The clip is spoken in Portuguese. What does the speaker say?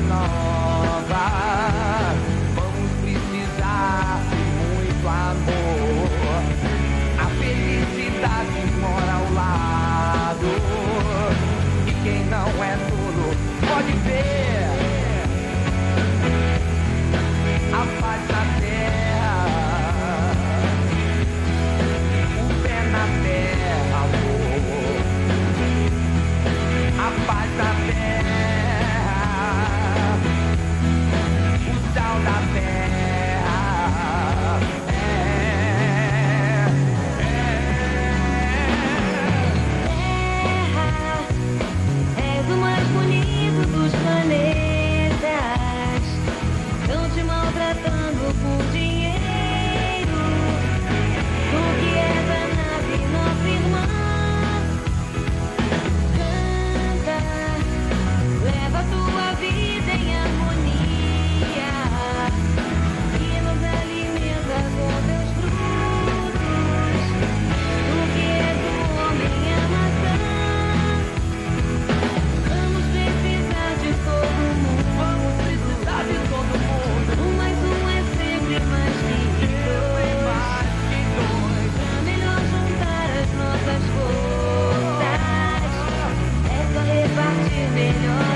nova. Vamos precisar de muito amor. A felicidade mora ao lado. E quem não é tolo pode ver a paz na terra. O pé na terra, amor. A paz na terra, o sal da terra. Terra, és o mais bonito dos planetas. Estão te maltratando por dinheiro. Tu que és a nave, nossa irmã. Canta, leva a tua vida em harmonia e nos alimenta com teus frutos. Tu que és o homem, a maçã. Vamos precisar de todo mundo. Vamos precisar de todo mundo. Um mais um é sempre mais que Sempre dois. mais que dois. É melhor juntar as nossas forças. É só repartir melhor.